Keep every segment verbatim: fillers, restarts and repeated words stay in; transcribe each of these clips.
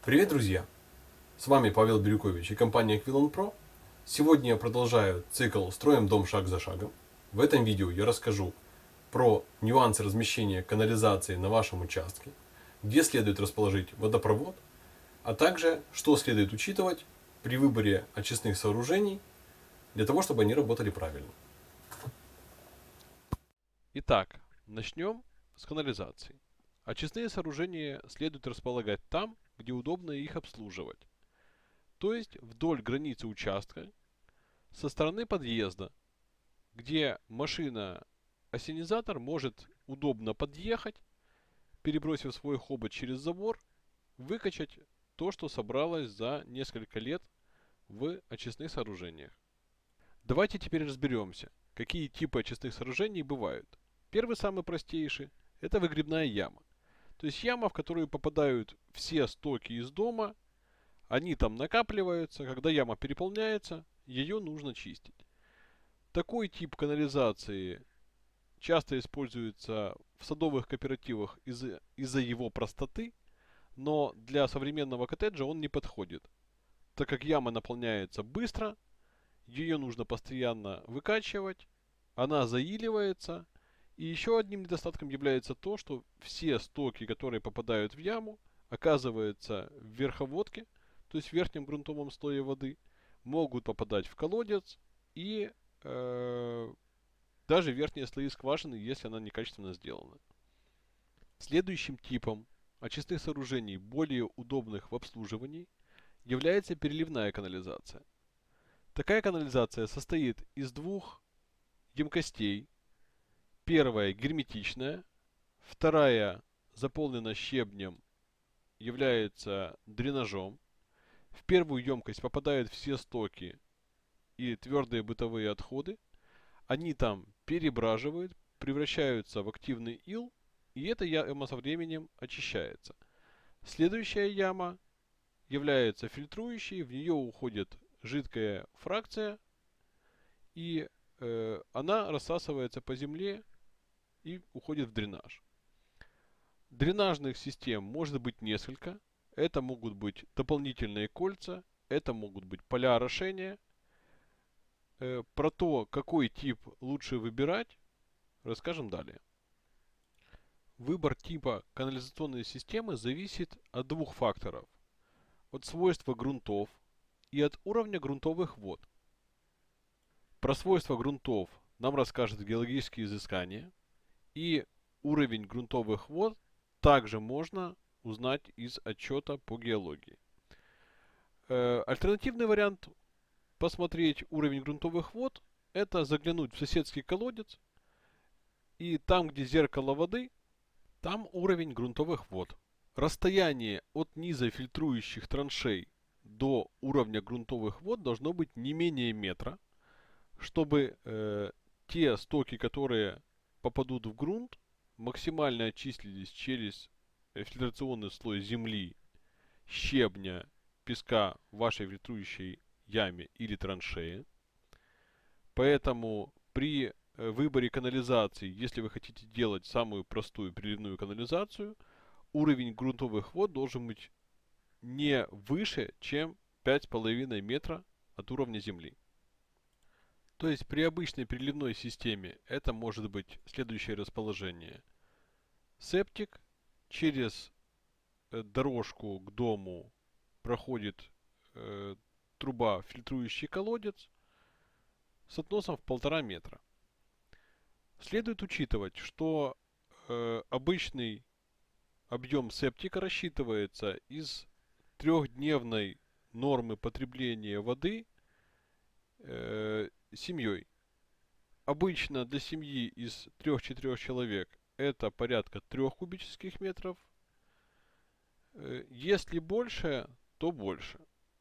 Привет, друзья! С вами Павел Бирюкович и компания Aquilon Pro. Сегодня я продолжаю цикл «Строим дом шаг за шагом». В этом видео я расскажу про нюансы размещения канализации на вашем участке, где следует расположить водопровод, а также что следует учитывать при выборе очистных сооружений для того, чтобы они работали правильно. Итак, начнем с канализации. Очистные сооружения следует располагать там, где удобно их обслуживать. То есть вдоль границы участка, со стороны подъезда, где машина-ассенизатор может удобно подъехать, перебросив свой хобот через забор, выкачать то, что собралось за несколько лет в очистных сооружениях. Давайте теперь разберемся, какие типы очистных сооружений бывают. Первый, самый простейший, это выгребная яма. То есть яма, в которую попадают все стоки из дома, они там накапливаются, когда яма переполняется, ее нужно чистить. Такой тип канализации часто используется в садовых кооперативах из-за из его простоты, но для современного коттеджа он не подходит, так как яма наполняется быстро, ее нужно постоянно выкачивать, она заиливается. И еще одним недостатком является то, что все стоки, которые попадают в яму, оказываются в верховодке, то есть в верхнем грунтовом слое воды, могут попадать в колодец и э, даже верхние слои скважины, если она некачественно сделана. Следующим типом очистных сооружений, более удобных в обслуживании, является переливная канализация. Такая канализация состоит из двух емкостей. Первая герметичная, вторая заполнена щебнем, является дренажом. В первую емкость попадают все стоки и твердые бытовые отходы. Они там перебраживают, превращаются в активный ил, и эта яма со временем очищается. Следующая яма является фильтрующей, в нее уходит жидкая фракция, и э, она рассасывается по земле и уходит в дренаж. Дренажных систем может быть несколько. Это могут быть дополнительные кольца, это могут быть поля орошения. Э, про то, какой тип лучше выбирать, расскажем далее. Выбор типа канализационной системы зависит от двух факторов. От свойства грунтов и от уровня грунтовых вод. Про свойства грунтов нам расскажет геологические изыскания, и уровень грунтовых вод также можно узнать из отчета по геологии. Э, альтернативный вариант посмотреть уровень грунтовых вод — это заглянуть в соседский колодец, и там, где зеркало воды, там уровень грунтовых вод. Расстояние от низа фильтрующих траншей до уровня грунтовых вод должно быть не менее метра, чтобы э, те стоки, которые попадут в грунт, максимально очистились через фильтрационный слой земли, щебня, песка в вашей фильтрующей яме или траншее. Поэтому при выборе канализации, если вы хотите делать самую простую переливную канализацию, уровень грунтовых вод должен быть не выше, чем пять с половиной метра от уровня земли. То есть при обычной переливной системе это может быть следующее расположение. Септик, через дорожку к дому проходит э, труба, фильтрующий колодец с относом в полтора метра. Следует учитывать, что э, обычный объем септика рассчитывается из трехдневной нормы потребления воды э, семьей. Обычно для семьи из трёх-четырёх человек это порядка трёх кубических метров. Если больше, то больше.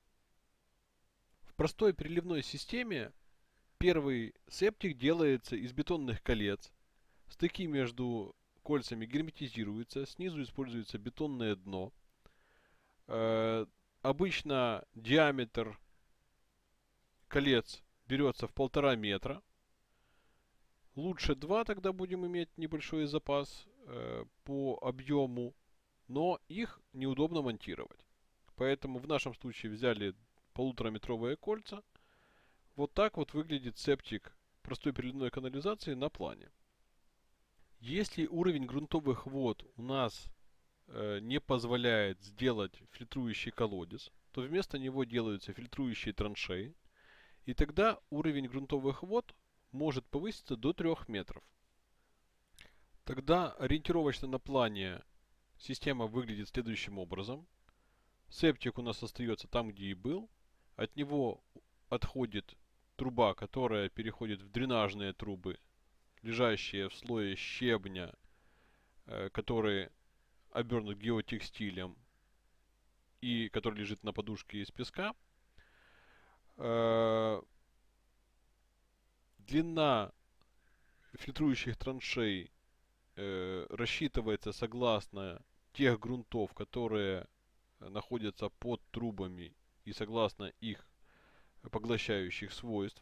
В простой переливной системе первый септик делается из бетонных колец. Стыки между кольцами герметизируются, снизу используется бетонное дно. Э, обычно диаметр колец берется в полтора метра. Лучше два, тогда будем иметь небольшой запас э, по объему, но их неудобно монтировать. Поэтому в нашем случае взяли полутораметровые кольца. Вот так вот выглядит септик простой переливной канализации на плане. Если уровень грунтовых вод у нас э, не позволяет сделать фильтрующий колодец, то вместо него делаются фильтрующие траншеи. И тогда уровень грунтовых вод может повыситься до трёх метров. Тогда ориентировочно на плане система выглядит следующим образом. Септик у нас остается там, где и был. От него отходит труба, которая переходит в дренажные трубы, лежащие в слое щебня, э, который обернут геотекстилем и который лежит на подушке из песка. Э, длина фильтрующих траншей э, рассчитывается согласно тех грунтов, которые находятся под трубами и согласно их поглощающих свойств.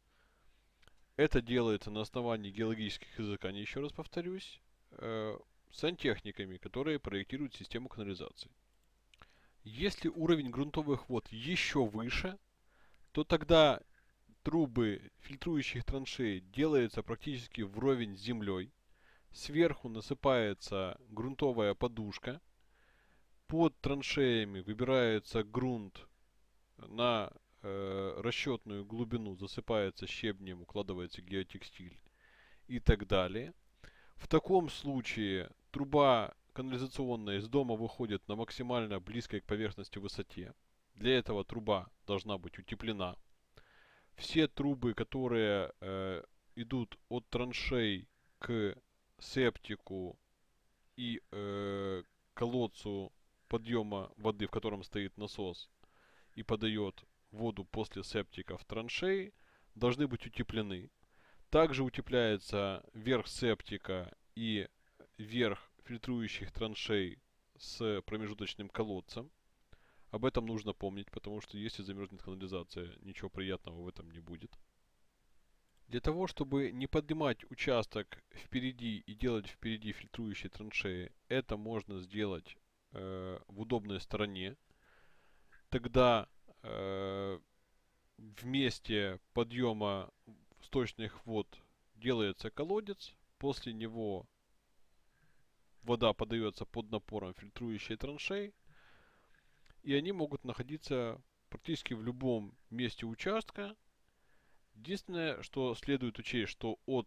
Это делается на основании геологических изысканий, еще раз повторюсь, э, сантехниками, которые проектируют систему канализации. Если уровень грунтовых вод еще выше, то тогда трубы фильтрующих траншей делаются практически вровень с землей. Сверху насыпается грунтовая подушка. Под траншеями выбирается грунт на э, расчетную глубину, засыпается щебнем, укладывается геотекстиль и так далее. В таком случае труба канализационная из дома выходит на максимально близкой к поверхности высоте. Для этого труба должна быть утеплена. Все трубы, которые э, идут от траншей к септику и э, колодцу подъема воды, в котором стоит насос и подает воду после септика в траншеи, должны быть утеплены. Также утепляется верх септика и верх фильтрующих траншей с промежуточным колодцем. Об этом нужно помнить, потому что если замерзнет канализация, ничего приятного в этом не будет. Для того, чтобы не поднимать участок впереди и делать впереди фильтрующие траншеи, это можно сделать э, в удобной стороне. Тогда э, в месте подъема сточных вод делается колодец, после него вода подается под напором фильтрующей траншеи, и они могут находиться практически в любом месте участка. Единственное, что следует учесть, что от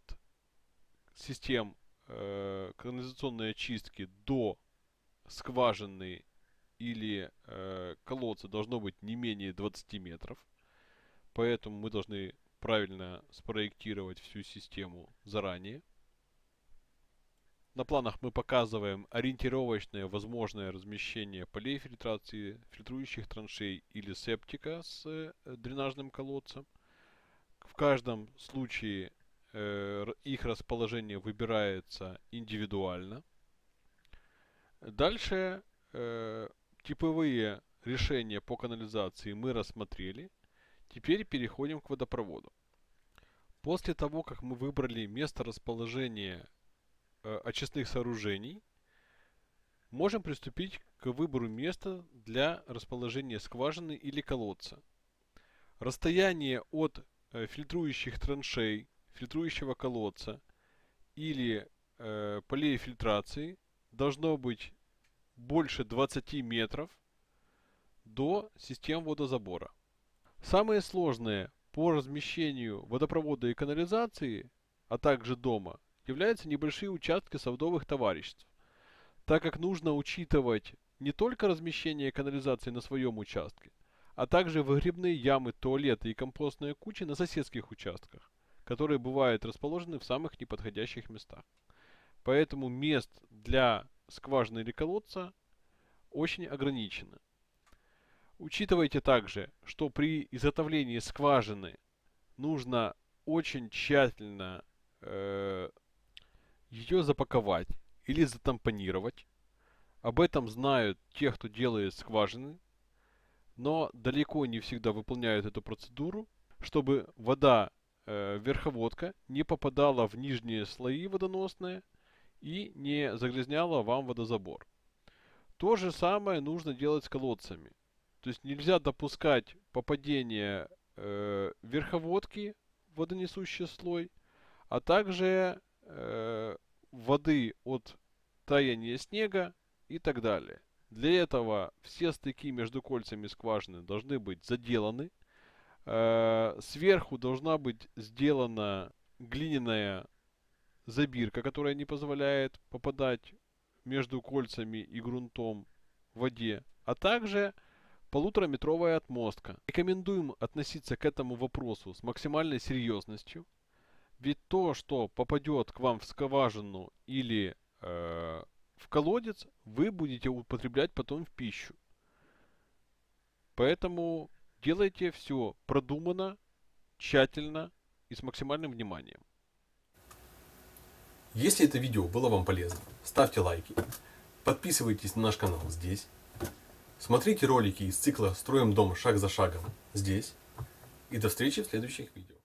систем э, канализационной очистки до скважины или э, колодца должно быть не менее двадцати метров. Поэтому мы должны правильно спроектировать всю систему заранее. На планах мы показываем ориентировочное возможное размещение полей фильтрации, фильтрующих траншей или септика с э, дренажным колодцем. В каждом случае э, их расположение выбирается индивидуально. Дальше э, типовые решения по канализации мы рассмотрели. Теперь переходим к водопроводу. После того, как мы выбрали место расположения э, очистных сооружений, можем приступить к выбору места для расположения скважины или колодца. Расстояние от э, фильтрующих траншей, фильтрующего колодца или э, полей фильтрации должно быть больше двадцати метров до систем водозабора. Самые сложные по размещению водопровода и канализации, а также дома, являются небольшие участки садовых товариществ, так как нужно учитывать не только размещение канализации на своем участке, а также выгребные ямы, туалеты и компостные кучи на соседских участках, которые бывают расположены в самых неподходящих местах. Поэтому мест для скважины или колодца очень ограничено. Учитывайте также, что при изготовлении скважины нужно очень тщательно э, ее запаковать или затампонировать. Об этом знают те, кто делает скважины, но далеко не всегда выполняют эту процедуру, чтобы вода, э, верховодка, не попадала в нижние слои водоносные и не загрязняла вам водозабор. То же самое нужно делать с колодцами. То есть нельзя допускать попадение э, верховодки в водонесущий слой, а также э, воды от таяния снега и так далее. Для этого все стыки между кольцами скважины должны быть заделаны. Э, сверху должна быть сделана глиняная забирка, которая не позволяет попадать между кольцами и грунтом в воде, а также полутораметровая отмостка. Рекомендуем относиться к этому вопросу с максимальной серьезностью, ведь то, что попадет к вам в скважину или э, в колодец, вы будете употреблять потом в пищу. Поэтому делайте все продуманно, тщательно и с максимальным вниманием. Если это видео было вам полезно, ставьте лайки, подписывайтесь на наш канал здесь, смотрите ролики из цикла «Строим дом шаг за шагом» здесь, и до встречи в следующих видео.